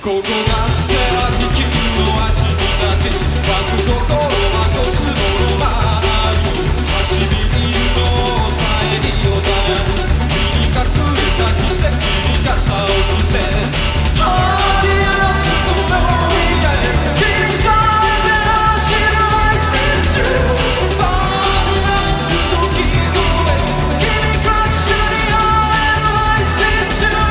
ここがせは地球の足に立ち湧く心はこすものまなる走りにいるのさえりを絶やす身に隠れた奇跡に傘を着せハリアットの未来君さえて走るアイステーションバールアップと聞こえ君クラッシュに会えるアイステーション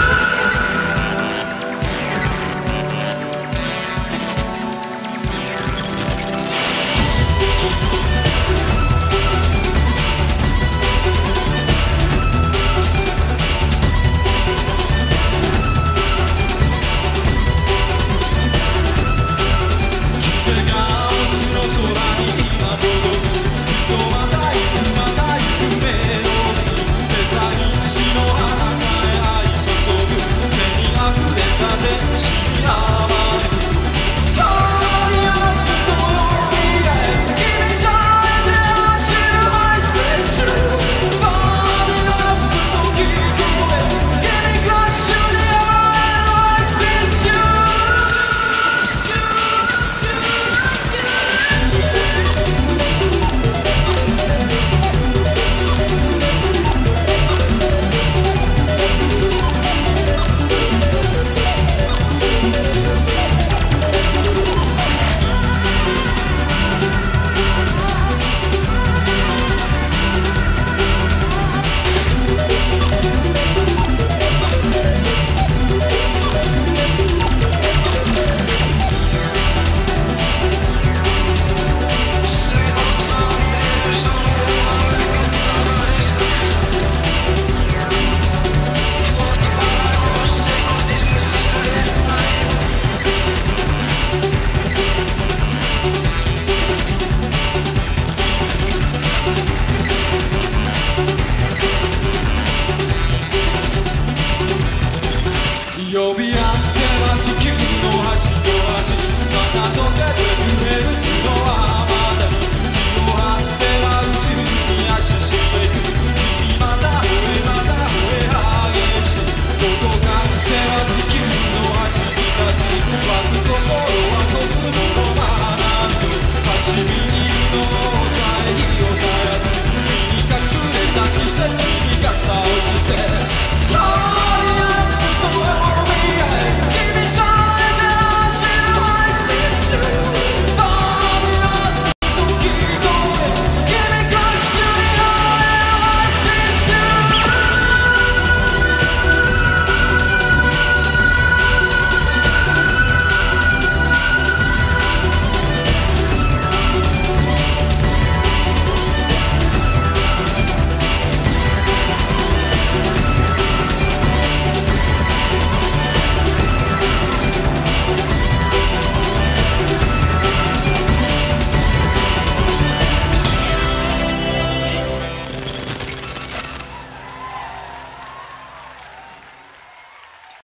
呼び合っては地球の端と端また溶けて揺れる血の泡で気を張っては宇宙に足していく君また増えまた増え激しいどこかせは地球の端に立ち湧く心はこすものまなみ走りにいるのさえ火を絶やす身に隠れた奇跡に傘を見せ